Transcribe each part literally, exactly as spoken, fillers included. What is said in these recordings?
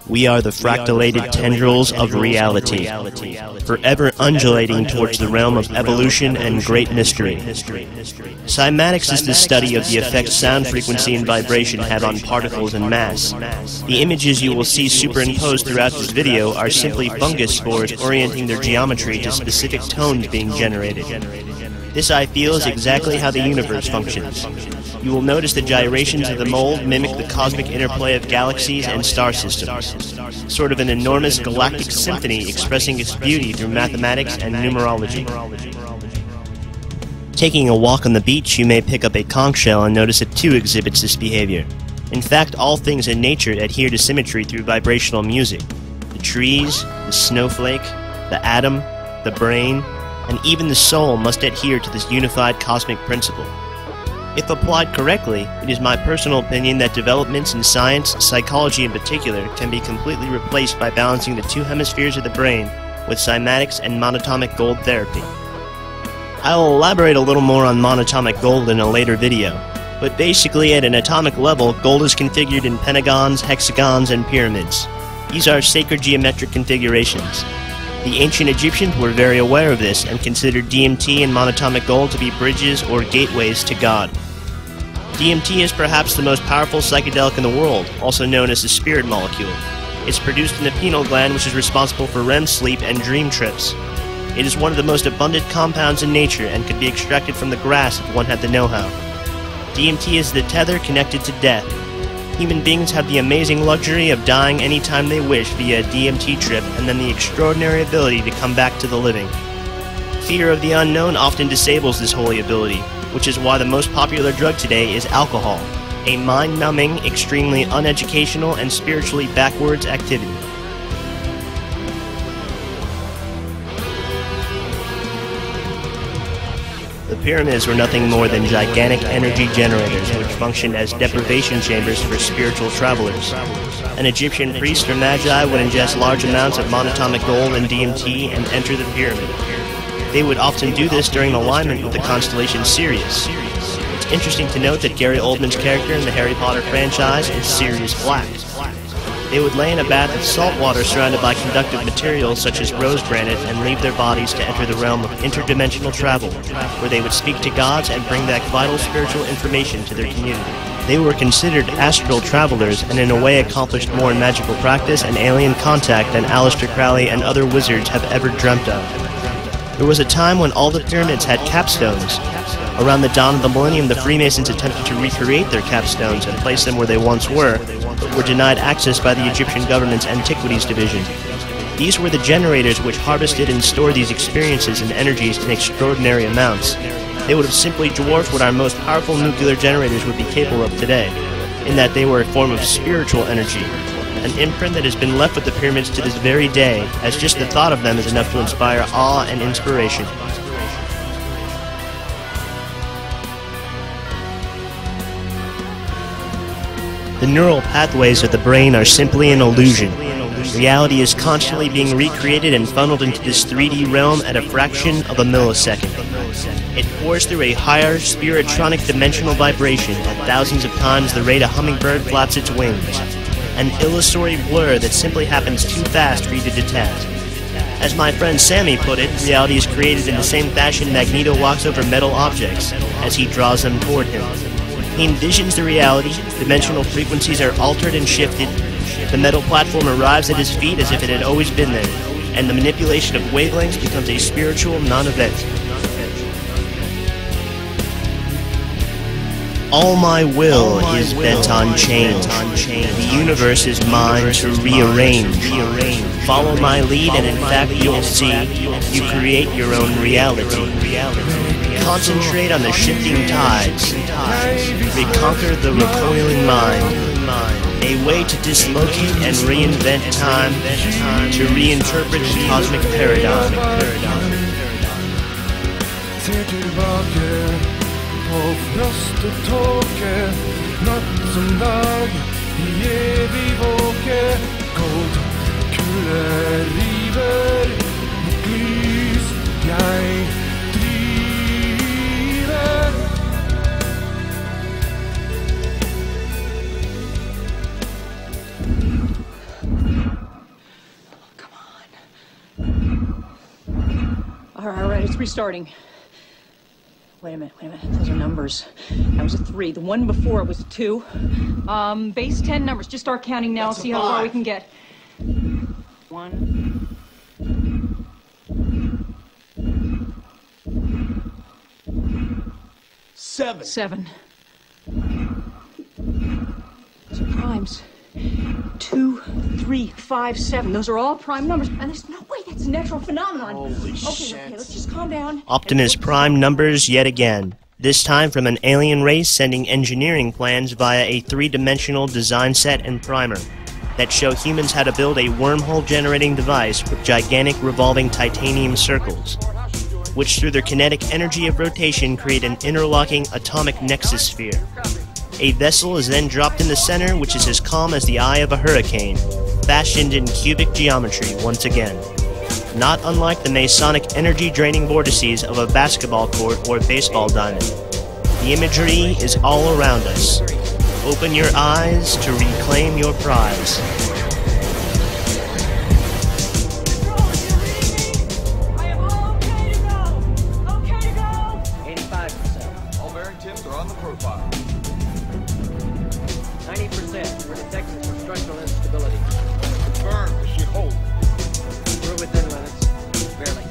We are the fractalated tendrils of reality, forever undulating towards the realm of evolution and great mystery. Cymatics is the study of the effect sound frequency and vibration have on particles and mass. The images you will see superimposed throughout this video are simply fungus spores orienting their geometry to specific tones being generated. This, I feel, is exactly how the universe functions. You will notice the gyrations of the mold mimic the cosmic interplay of galaxies and star systems, sort of an enormous galactic symphony expressing its beauty through mathematics and numerology. Taking a walk on the beach, you may pick up a conch shell and notice it too exhibits this behavior. In fact, all things in nature adhere to symmetry through vibrational music. The trees, the snowflake, the atom, the brain, and even the soul must adhere to this unified cosmic principle. If applied correctly, it is my personal opinion that developments in science, psychology in particular, can be completely replaced by balancing the two hemispheres of the brain with cymatics and monatomic gold therapy. I will elaborate a little more on monatomic gold in a later video, but basically at an atomic level, gold is configured in pentagons, hexagons, and pyramids. These are sacred geometric configurations. The ancient Egyptians were very aware of this and considered D M T and monatomic gold to be bridges or gateways to God. D M T is perhaps the most powerful psychedelic in the world, also known as the spirit molecule. It's produced in the pineal gland, which is responsible for R E M sleep and dream trips. It is one of the most abundant compounds in nature and could be extracted from the grass if one had the know-how. D M T is the tether connected to death. Human beings have the amazing luxury of dying anytime they wish via a D M T trip, and then the extraordinary ability to come back to the living. Fear of the unknown often disables this holy ability, which is why the most popular drug today is alcohol, a mind-numbing, extremely uneducational, and spiritually backwards activity. The pyramids were nothing more than gigantic energy generators which functioned as deprivation chambers for spiritual travelers. An Egyptian priest or magi would ingest large amounts of monatomic gold and D M T and enter the pyramid. They would often do this during alignment with the constellation Sirius. It's interesting to note that Gary Oldman's character in the Harry Potter franchise is Sirius Black. They would lay in a bath of salt water surrounded by conductive materials such as rose granite and leave their bodies to enter the realm of interdimensional travel, where they would speak to gods and bring back vital spiritual information to their community. They were considered astral travelers and in a way accomplished more in magical practice and alien contact than Aleister Crowley and other wizards have ever dreamt of. There was a time when all the pyramids had capstones. Around the dawn of the millennium, the Freemasons attempted to recreate their capstones and place them where they once were, but were denied access by the Egyptian government's Antiquities Division. These were the generators which harvested and stored these experiences and energies in extraordinary amounts. They would have simply dwarfed what our most powerful nuclear generators would be capable of today, in that they were a form of spiritual energy, an imprint that has been left with the pyramids to this very day, as just the thought of them is enough to inspire awe and inspiration. The neural pathways of the brain are simply an illusion. Reality is constantly being recreated and funneled into this three D realm at a fraction of a millisecond. It pours through a higher, spiritronic dimensional vibration at thousands of times the rate a hummingbird flaps its wings. An illusory blur that simply happens too fast for you to detect. As my friend Sammy put it, reality is created in the same fashion Magneto walks over metal objects as he draws them toward him. He envisions the reality, dimensional frequencies are altered and shifted, the metal platform arrives at his feet as if it had always been there, and the manipulation of wavelengths becomes a spiritual non-event. All my will is bent on change. The universe is mine to rearrange. Follow my lead and in fact you'll see you create your own reality. Concentrate on the shifting tides. Reconquer the recoiling mind. A way to dislocate and reinvent time, to reinterpret the cosmic paradigm. På frostetåke, natt som dag, i evig våke, gold kuler river, mitt lys, jeg driver. restarting. Wait a minute, wait a minute. Those are numbers. That was a three. The one before it was a two. Um, base ten numbers. Just start counting now. See how far we can get. One. Seven. Seven. Those are primes. Two, three, five, seven. Those are all prime numbers. And there's no way that's a natural phenomenon. Holy okay, shit. Okay, let's just calm down. Optimus Prime numbers yet again. This time from an alien race sending engineering plans via a three-dimensional design set and primer that show humans how to build a wormhole-generating device with gigantic revolving titanium circles, which through their kinetic energy of rotation create an interlocking atomic nexus sphere. A vessel is then dropped in the center, which is as calm as the eye of a hurricane, fashioned in cubic geometry once again. Not unlike the Masonic energy-draining vortices of a basketball court or baseball diamond. The imagery is all around us. Open your eyes to reclaim your prize. ninety percent. We're detecting some structural instability. Confirmed. Does she hold? We're within limits. Barely.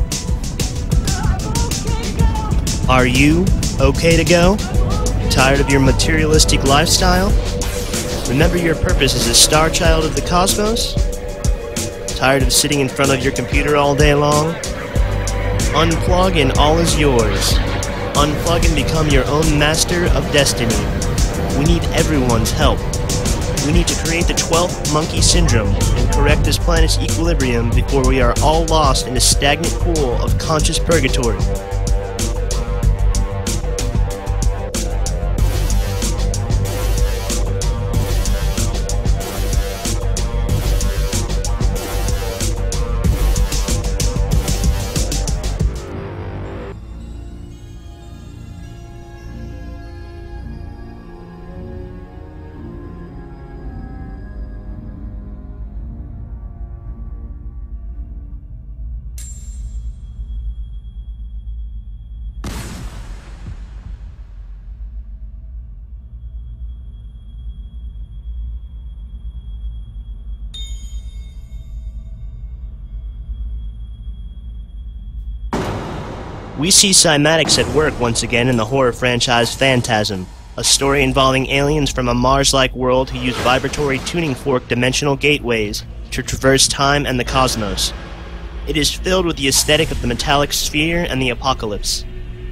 Are you okay to go? Tired of your materialistic lifestyle? Remember your purpose as a star child of the cosmos? Tired of sitting in front of your computer all day long? Unplug and all is yours. Unplug and become your own master of destiny. We need everyone's help. We need to create the twelfth monkey syndrome and correct this planet's equilibrium before we are all lost in a stagnant pool of conscious purgatory. We see cymatics at work once again in the horror franchise Phantasm, a story involving aliens from a Mars-like world who use vibratory tuning fork dimensional gateways to traverse time and the cosmos. It is filled with the aesthetic of the metallic sphere and the apocalypse.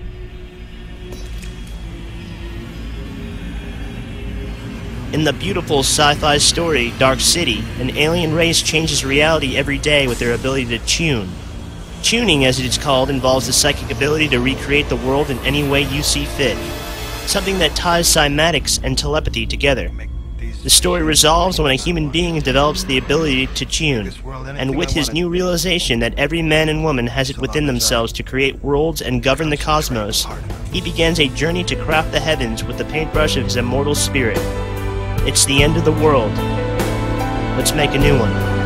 In the beautiful sci-fi story Dark City, an alien race changes reality every day with their ability to tune. Tuning, as it is called, involves the psychic ability to recreate the world in any way you see fit, something that ties cymatics and telepathy together. The story resolves when a human being develops the ability to tune, and with his new realization that every man and woman has it within themselves to create worlds and govern the cosmos, he begins a journey to craft the heavens with the paintbrush of his immortal spirit. It's the end of the world. Let's make a new one.